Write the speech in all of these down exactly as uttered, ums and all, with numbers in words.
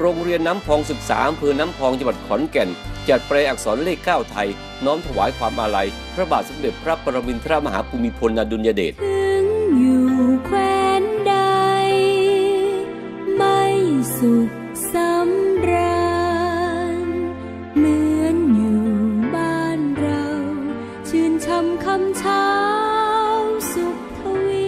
โรงเรียนน้ำพองศึกษาอำเภอน้ำพองจังหวัดขอนแก่นจัดแปลอักษรเลขเก้าไทยน้อมถวายความอาลัยพระบาทสมเด็จพระปรมินทรมหาภูมิพลอดุลยเดชถึงอยู่แคว้นใดไม่สุขสำราญเหมือนอยู่บ้านเราชื่นชมคำเช้าสุขทวี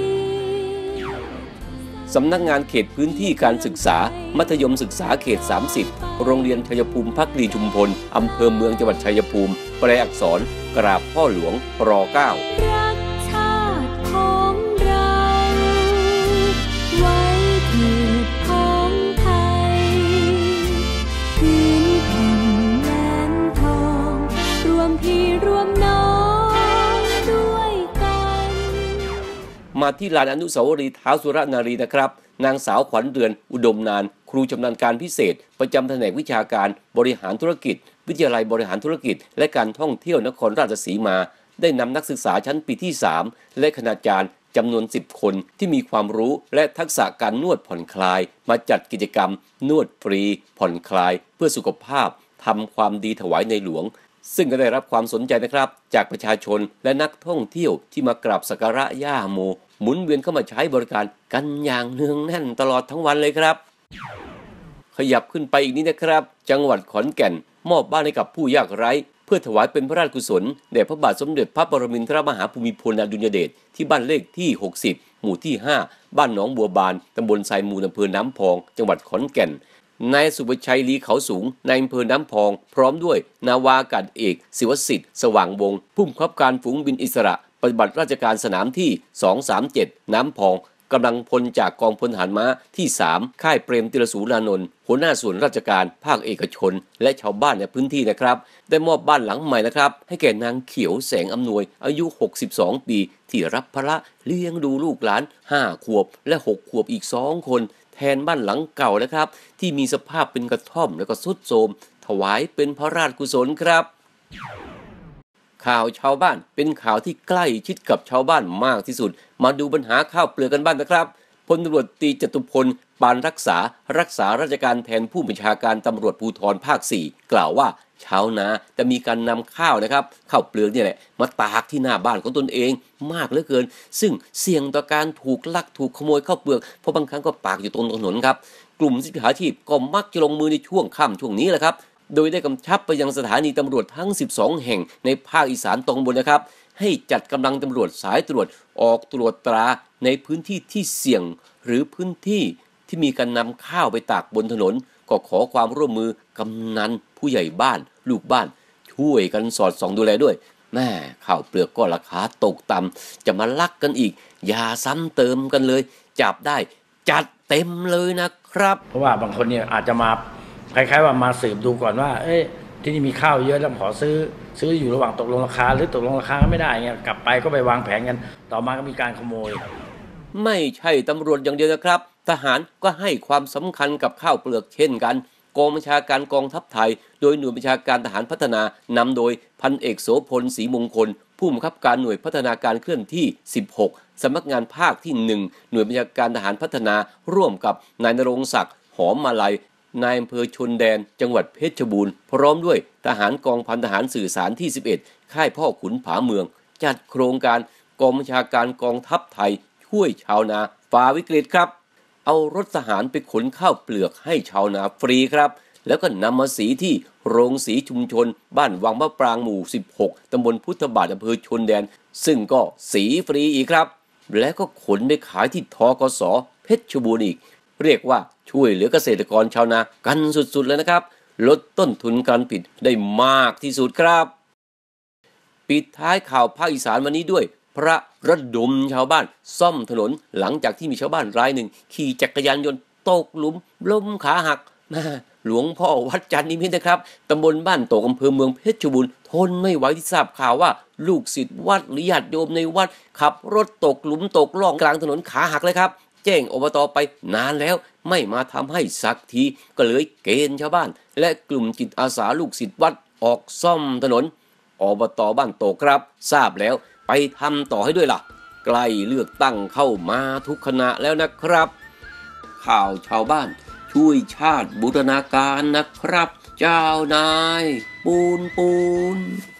สำนักงานเขตพื้นที่การศึกษามัธยมศึกษาเขตสามสิบโรงเรียนชัยภูมิภักดีชุมพลอำเภอเมืองจังหวัดชัยภูมิแปลอักษรกราบพ่อหลวงรอเก้ารักชาติของเราไว้เถิดของไทยพื้นแผ่นแหลมทองรวมพี่รวมน้องด้วยกันมาที่ลานอนุสาวรีย์ท้าวสุรนารีนะครับนางสาวขวัญเดือนอุดมนานครูชำนาญการพิเศษประจำแผนกวิชาการบริหารธุรกิจวิทยาลัยบริหารธุรกิจและการท่องเที่ยวนครราชสีมาได้นำนักศึกษาชั้นปีที่สามและคณาจารย์จำนวนสิบคนที่มีความรู้และทักษะการนวดผ่อนคลายมาจัดกิจกรรมนวดฟรีผ่อนคลายเพื่อสุขภาพทำความดีถวายในหลวงซึ่งก็ได้รับความสนใจนะครับจากประชาชนและนักท่องเที่ยวที่มากราบสักการะย่าโมหมุนเวียนเข้ามาใช้บริการกันอย่างเนืองแน่นตลอดทั้งวันเลยครับขยับขึ้นไปอีกนิดนะครับจังหวัดขอนแก่นมอบบ้านให้กับผู้ยากไร้เพื่อถวายเป็นพระราชกุศลแด่พระบาทสมเด็จพระปรมินทรมหาภูมิพลอดุลยเดชที่บ้านเลขที่หกสิบหมู่ที่ห้าบ้านหนองบัวบานตำบลไซมูลอำเภอน้ำพองจังหวัดขอนแก่นนายสุภชัยลีเขาสูงนายอำเภอน้ำพองพร้อมด้วยนาวาอากาศเอกศิวสิทธิ์สว่างวงศ์ผู้บังคับการฝูงบินอิสระปฏิบัติราชการสนามที่สองสามเจ็ดน้ำพองกำลังพลจากกองพลทหารม้าที่สามค่ายเปรมติรสูรานนท์หัวหน้าส่วนราชการภาคเอกชนและชาวบ้านในพื้นที่นะครับได้มอบบ้านหลังใหม่นะครับให้แก่นางเขียวแสงอำนวยอายุหกสิบสองปีที่รับภาระเลี้ยงดูลูกหลานห้าขวบและหกขวบอีกสองคนแทนบ้านหลังเก่านะครับที่มีสภาพเป็นกระท่อมและก็ทรุดโทรมถวายเป็นพระราชกุศลครับข่าวชาวบ้านเป็นข่าวที่ใกล้ชิดกับชาวบ้านมากที่สุดมาดูปัญหาข้าวเปลือกกันบ้างนะครับพลตำรวจตรีจตุพลปานรักษารักษาราชการแทนผู้บัญชาการตำรวจภูธรภาคสี่กล่าวว่าชาวนาจะมีการนำข้าวนะครับข้าวเปลือกนี่แหละมาตากที่หน้าบ้านของตนเองมากเหลือเกินซึ่งเสี่ยงต่อการถูกลักถูกขโมยข้าวเปลือกเพราะบางครั้งก็ตากอยู่ตรงถนนครับกลุ่มมิจฉาชีพก็มักจะลงมือในช่วงค่ำช่วงนี้แหละครับโดยได้กำชับไปยังสถานีตำรวจทั้งสิบสองแห่งในภาคอีสานตอนบนนะครับให้จัดกำลังตำรวจสายตรวจออกตรวจตราในพื้นที่ที่เสี่ยงหรือพื้นที่ที่มีการนำข้าวไปตากบนถนนก็ขอความร่วมมือกำนันผู้ใหญ่บ้านลูกบ้านช่วยกันสอดส่องดูแลด้วยแม่ข้าวเปลือกก็ราคาตกต่ำจะมาลักกันอีกอย่าซ้ำเติมกันเลยจับได้จัดเต็มเลยนะครับเพราะว่าบางคนเนี่ยอาจจะมาคล้ายๆว่ามาสืบดูก่อนว่าเอ้ยที่นี่มีข้าวเยอะแล้วขอซื้อซื้ออยู่ระหว่างตกลงราคาหรือตกลงราคาไม่ได้เงี้ยกลับไปก็ไปวางแผนกันต่อมาก็มีการขโมยไม่ใช่ตำรวจอย่างเดียวนะครับทหารก็ให้ความสำคัญกับข้าวเปลือกเช่นกันกองบัญชาการกองทัพไทยโดยหน่วยบัญชาการทหารพัฒนานำโดยพันเอกโสพลศรีมงคลผู้บังคับการหน่วยพัฒนาการเคลื่อนที่สิบหกสำนักงานภาคที่หนึ่งหน่วยบัญชาการทหารพัฒนาร่วมกับนายณรงค์ศักดิ์หอมมาลัยนายอำเภอชนแดนจังหวัดเพชรบูรณ์พร้อมด้วยทหารกองพันทหารสื่อสารที่สิบเอ็ดค่ายพ่อขุนผาเมืองจัดโครงการกองบัญชาการกองทัพไทยช่วยชาวนาฝ่าวิกฤตครับเอารถทหารไปขนข้าวเปลือกให้ชาวนาฟรีครับแล้วก็นำมาสีที่โรงสีชุมชนบ้านวังมะปรางหมู่สิบหกตำบลพุทธบาทอำเภอชนแดนซึ่งก็สีฟรีอีกครับแล้วก็ขนไปขายที่ธกส.เพชรบูรณ์อีกเรียกว่าช่วยเหลือเกษตรกรชาวนากันสุดๆเลยนะครับลดต้นทุนการผลิตได้มากที่สุดครับปิดท้ายข่าวภาคอีสานวันนี้ด้วยพระระดมชาวบ้านซ่อมถนนหลังจากที่มีชาวบ้านรายหนึ่งขี่จักรยานยนต์ตกหลุมล้มขาหักหลวงพ่อวัดจันทนิมิตรนะครับตำบลบ้านโตกอำเภอเมืองเพชรบูรณ์ทนไม่ไหวที่ทราบข่าวว่าลูกศิษย์วัดหรือญาติโยมในวัดขับรถตกหลุมตกล่องกลางถนนขาหักเลยครับแจ้งอบต.ไปนานแล้วไม่มาทำให้สักทีก็เลยเกณฑ์ชาวบ้านและกลุ่มจิตอาสาลูกศิษย์วัดออกซ่อมถนนอบต.บ้านโตครับทราบแล้วไปทำต่อให้ด้วยล่ะใกล้เลือกตั้งเข้ามาทุกขณะแล้วนะครับข่าวชาวบ้านชช่วยชาติบูรณาการนะครับ เจ้านายปูนปูน